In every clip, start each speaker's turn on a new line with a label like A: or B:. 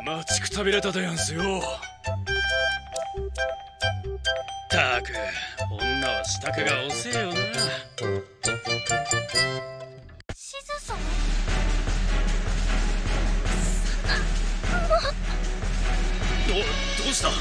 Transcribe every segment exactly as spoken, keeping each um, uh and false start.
A: 待ちくたびれたでやんすよ。たく女は支度が遅えよな。
B: しずさん、
A: どどうした？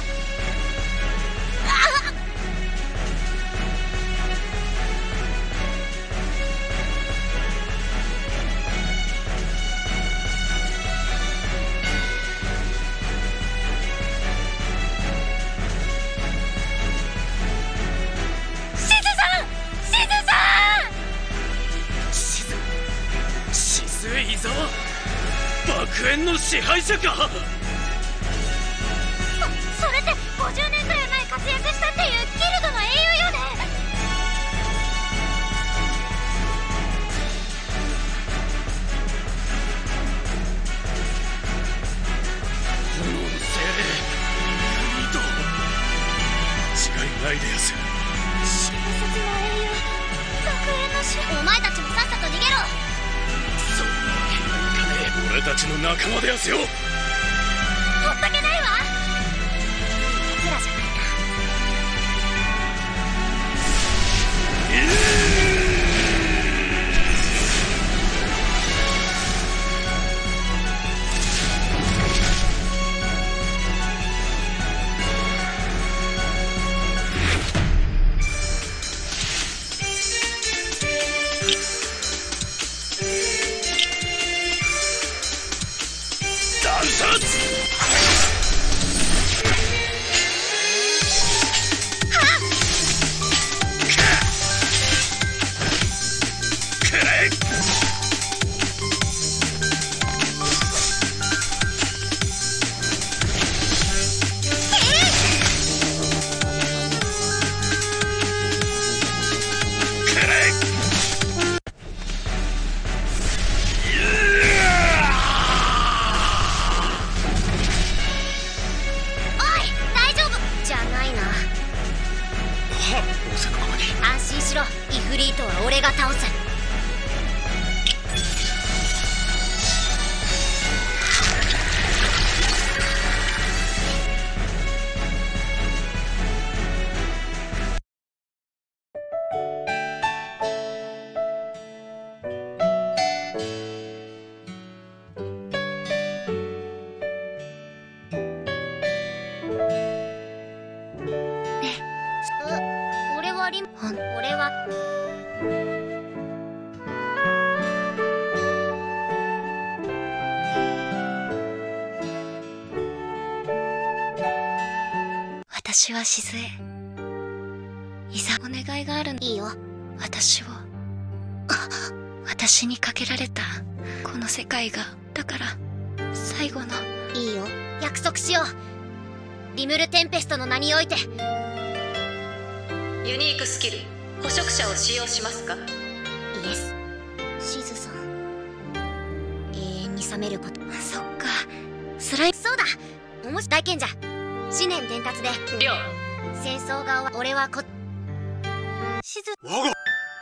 A: 伊沢、爆炎の支配者か。
B: そそれってごじゅうねんくらい前活躍したっていうギルドの英雄よね。
A: 炎の精霊ユニート、違いないでやす。
B: 新卒の英雄、爆炎の支配。お前たちもさっさと逃げろ。
A: そんなわけにはいかねえ。俺たちの仲間でやすよ。
B: ほっとけないわ。奴らじゃないな。
A: 暗殺！
B: 安心しろ、イフリートは俺が倒す。俺はリン俺は私は静江。いざお願いがあるの。いいよ。私を私にかけられたこの世界が、だから最後の。いいよ、約束しよう。リムルテンペストの名において。
C: ユニークスキル捕食者を使用しますか？
B: イエス。シズさん、永遠に冷めること。そっか、スライそうだ。おもし大賢者思念伝達で
C: 了。
B: 戦争が終わ俺はこシズ
A: 我が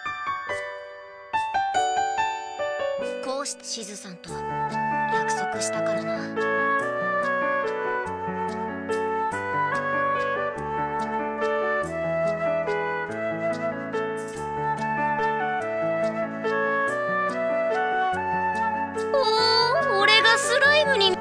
B: こうしてシズさんと約束したからな。おお、俺がスライムに。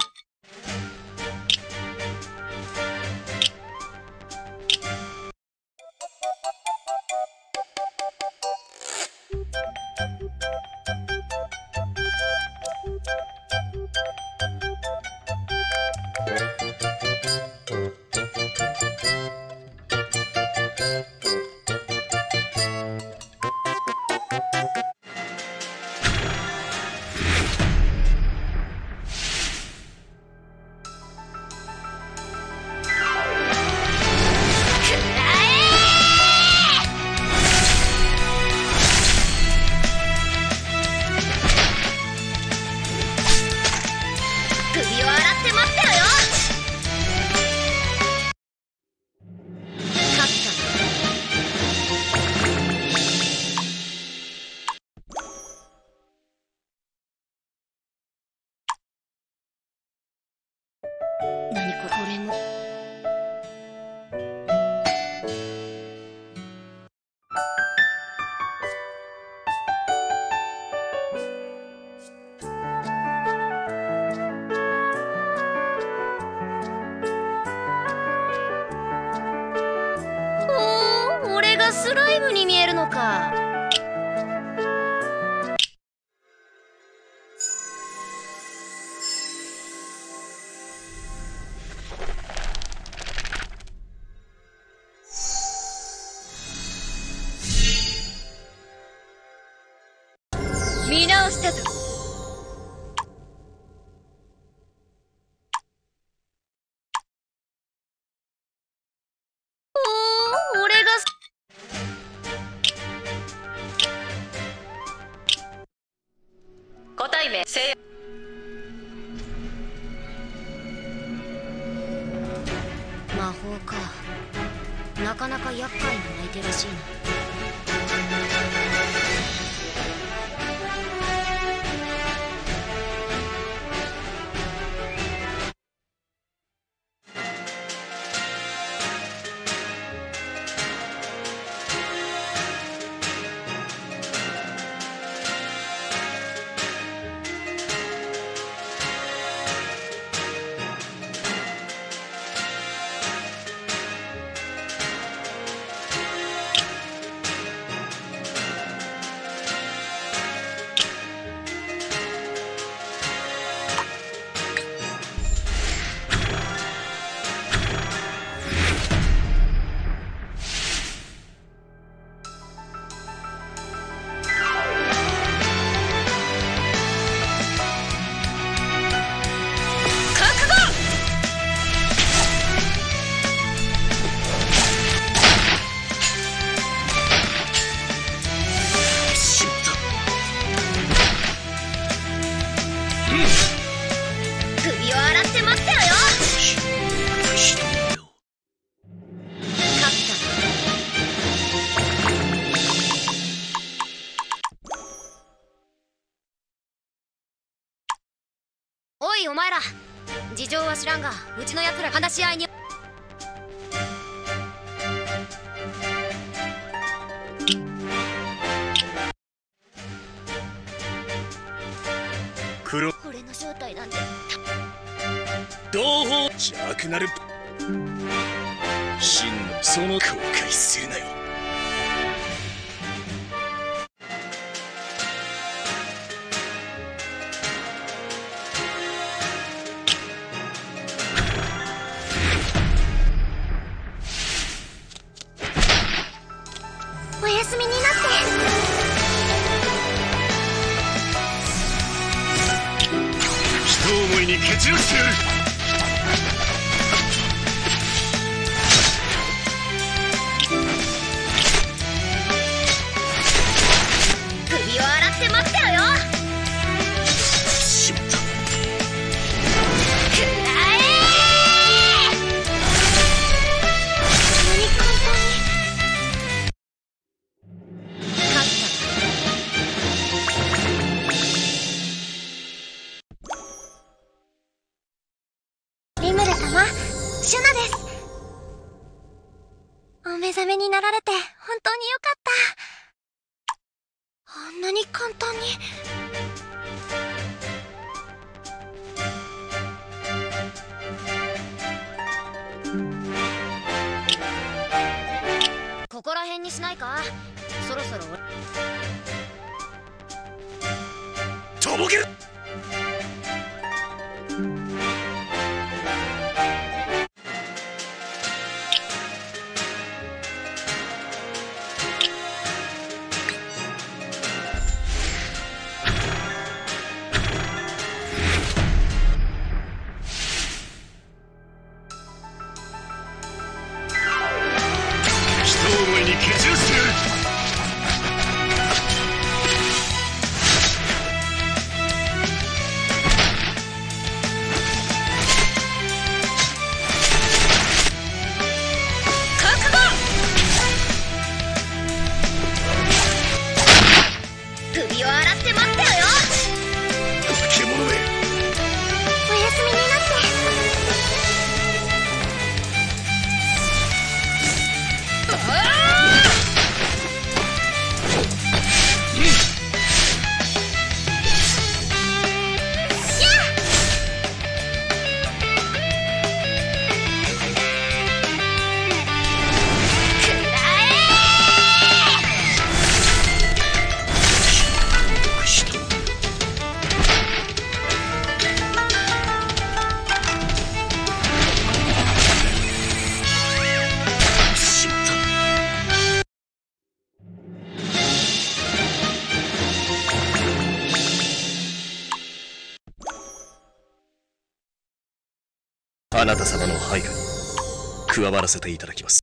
B: がスライムに見えるのか。見直したぞ。おお、俺が
C: 個体名制約。
B: 魔法か。なかなか厄介な相手らしいな。首を洗って待ってろよ。勝った。おいお前ら、事情は知らんがうちのやつら話し合いに。
A: 黒
B: 俺の正体なんて
A: 同胞邪悪なる真のその後悔するなよ。
B: おやすみになって。
A: 思いに蹴散らしてやる。
B: 首を洗って待ってろよ。
A: しまった。
B: くらえ。何簡単に勝った。リムル様、シュナです。お目覚めになられて本当によかった。あんなに簡単に。ここら辺にしないか。そろそろ
A: とぼける。 あなた様の配下に加わらせていただきます。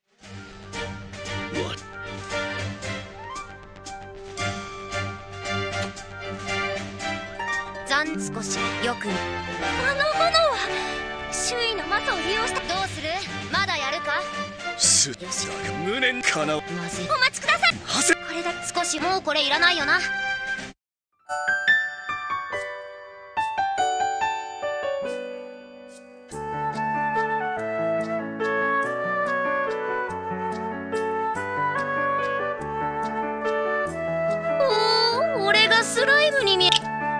B: 残少しよくあの炎は周囲のマサを利用した。どうする？まだやるか？
A: すっだが無念かな。
B: まずい。お待ちください。
A: はせ
B: これだ。少しもうこれいらないよな。おお、俺がスライムに見え。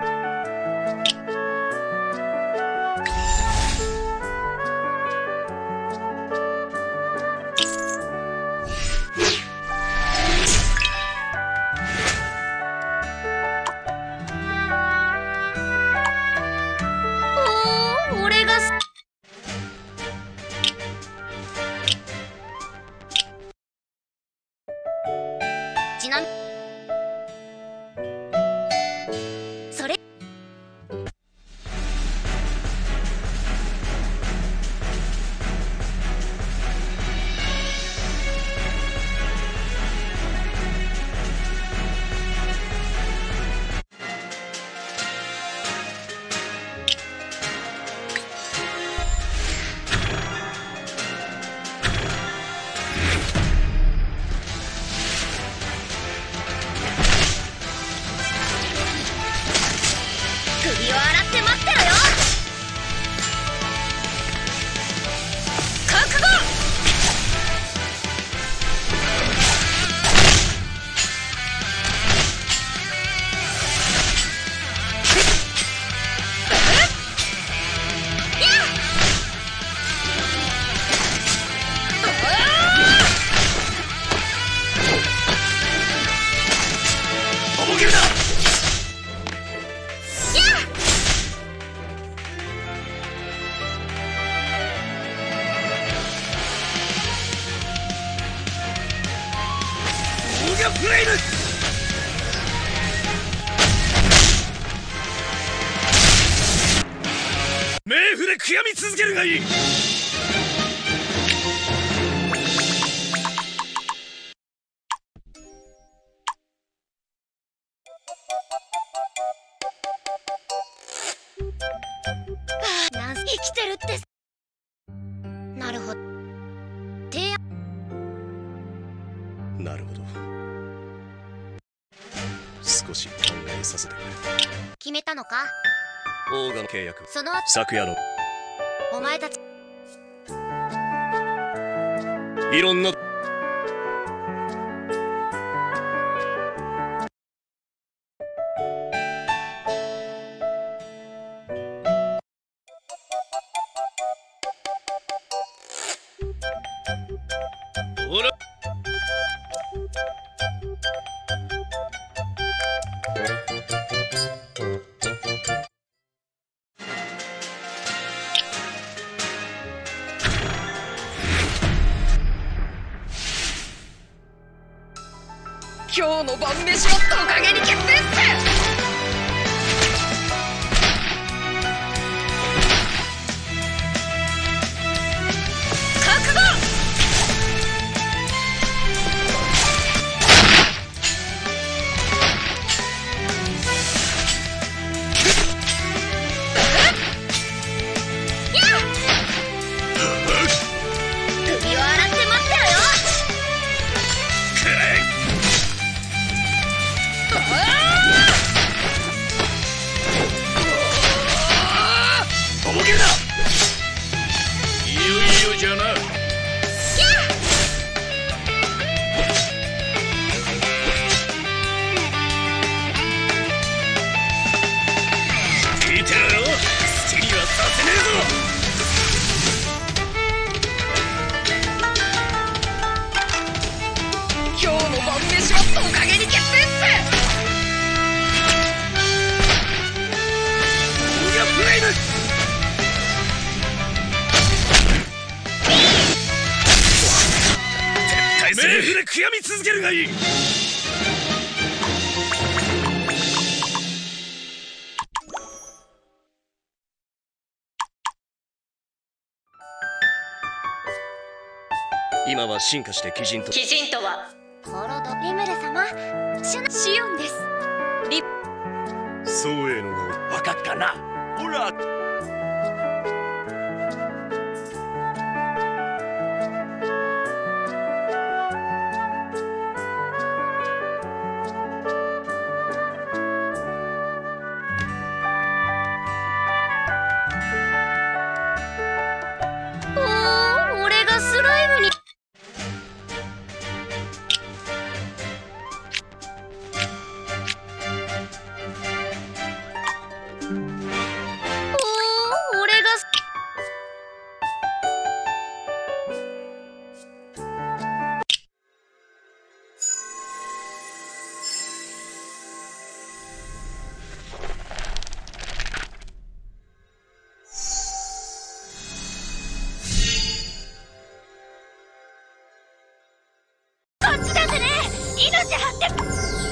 B: ちなみそれ首を洗って待ってろよ。覚悟。
A: とぼけるな。フレイム冥府で悔やみ続けるがいい。
B: なん生きてるって。なるほど。提案。
A: なるほど。少し考えさせてくれ。
B: 決めたのか？
A: オーガの契約。
B: その後
A: 昨夜の
B: お前たち
A: いろんなほら
C: 今日の晩飯はトカゲに決定っす。じゃな。聞いてろよ。好きにはさせねえぞ。今日の晩飯はトカゲに決定っす。オーガフレイム。冥府で悔やみ続けるがいい。
A: 今は進化して鬼人と
C: 鬼人とは
B: コロドリムル様シュナシオンです。リ
A: 宗英の名を分かったな。ほら
B: おー、俺がスライムにおー、俺がスこっちだぜね。命張って。